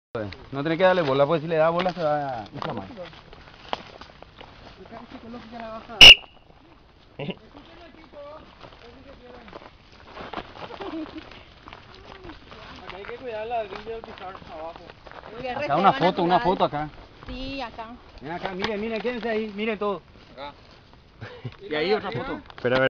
No tenés que darle bola, pues si le da bola se va a inflamar. Hay que cuidar la orilla del pizarro abajo. Acá una foto acá. Sí, acá. Ven acá, miren, quédense ahí, miren todo. Acá. Y ahí otra foto. Pero